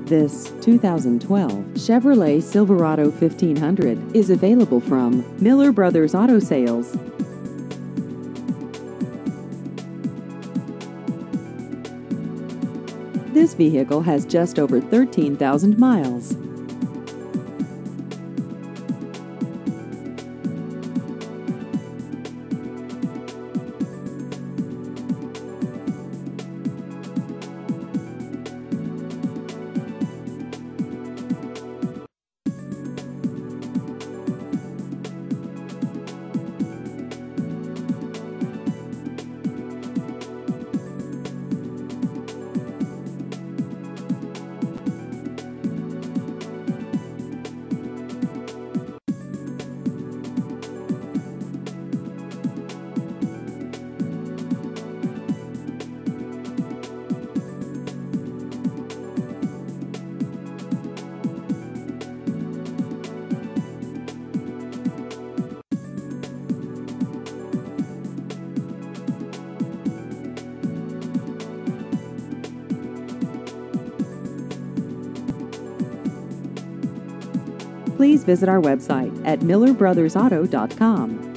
This 2012 Chevrolet Silverado 1500 is available from Miller Brothers Auto Sales. This vehicle has just over 13,000 miles. Please visit our website at millerbrothersauto.com.